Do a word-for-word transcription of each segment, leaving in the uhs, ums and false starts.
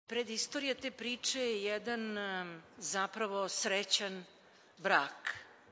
Predistorija te priče je jedan zapravo srećan brak.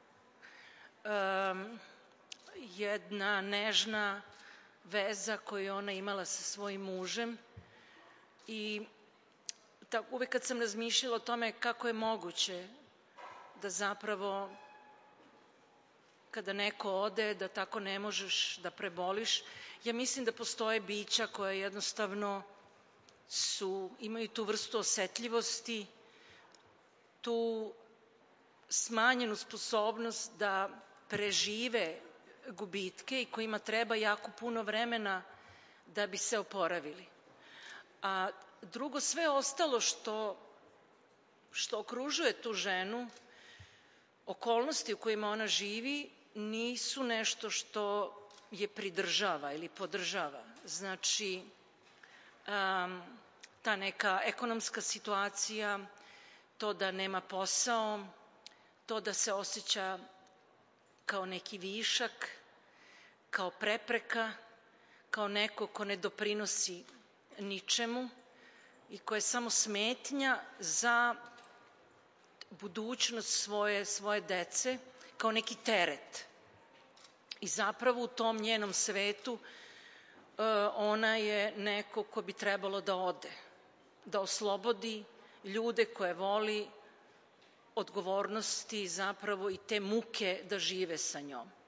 Um, jedna nežna veza koju je ona imala sa svojim mužem i tako, uvek kad sam razmišljala o tome kako je moguće da zapravo kada neko ode da tako ne možeš da preboliš, ja mislim da postoje bića koja jednostavno su, imaju tu vrstu osetljivosti, tu smanjenu sposobnost da prežive gubitke i kojima treba jako puno vremena da bi se oporavili. A drugo, sve ostalo što, što okružuje tu ženu, okolnosti u kojima ona živi, nisu nešto što je pridržava ili podržava. Znači, um, ta neka ekonomska situacija, to da nema posao, to da se osjeća kao neki višak, kao prepreka, kao neko ko ne doprinosi ničemu i ko je samo smetnja za budućnost svoje, svoje dece, kao neki teret. I zapravo u tom njenom svetu ona je neko ko bi trebalo da ode, da oslobodi ljude koje voli odgovornosti zapravo i te muke da žive sa njom.